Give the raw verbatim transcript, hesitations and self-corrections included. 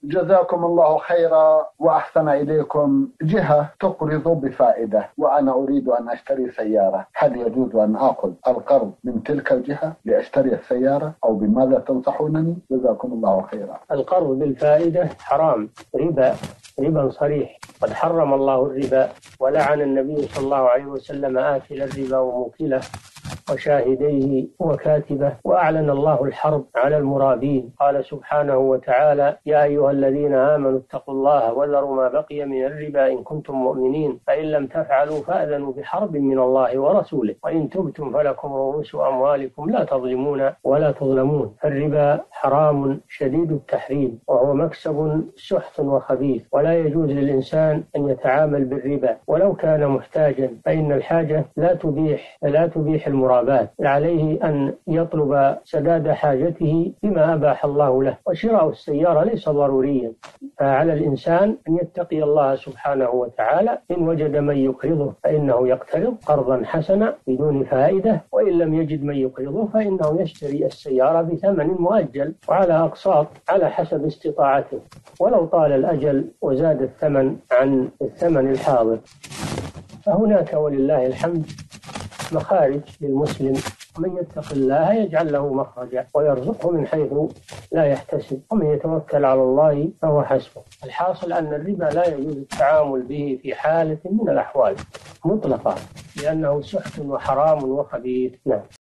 جزاكم الله خيرا وأحسن إليكم. جهة تقرض بفائدة وأنا أريد أن أشتري سيارة، هل يجوز أن أخذ القرض من تلك الجهة لأشتري السيارة أو بماذا تنصحونني؟ جزاكم الله خيرا. القرض بالفائدة حرام، ربا، ربا صريح، قد حرم الله الربا ولعن النبي صلى الله عليه وسلم آكل الربا وموكله وشاهديه وكاتبه، وأعلن الله الحرب على المرابين. قال سبحانه وتعالى: يا أيها الذين آمنوا اتقوا الله وذروا ما بقي من الربا إن كنتم مؤمنين فإن لم تفعلوا فأذنوا بحرب من الله ورسوله وإن تبتم فلكم رؤوس أموالكم لا تظلمون ولا تظلمون. الربا حرام شديد التحريم وهو مكسب سحت وخبيث، ولا يجوز للإنسان أن يتعامل بالربا ولو كان محتاجا، فإن الحاجة لا تبيح لا تبيح المرابات. عليه أن يطلب سداد حاجته بما أباح الله له، وشراء السيارة ليس ضروريا، فعلى الإنسان أن يتقي الله سبحانه وتعالى. إن وجد من يقرضه فإنه يقترض قرضا حسنا بدون فائدة، وإن لم يجد من يقرضه فإنه يشتري السيارة بثمن مؤجل وعلى أقساط على حسب استطاعته، ولو طال الأجل وزاد الثمن عن الثمن الحاضر. فهناك ولله الحمد مخارج للمسلم، من يتق الله يجعل له مخرجا ويرزقه من حيث لا يحتسب، ومن يتوكل على الله فهو حسبه. الحاصل أن الربا لا يجوز التعامل به في حالة من الأحوال مطلقة، لأنه سحت وحرام وخبيث. نعم.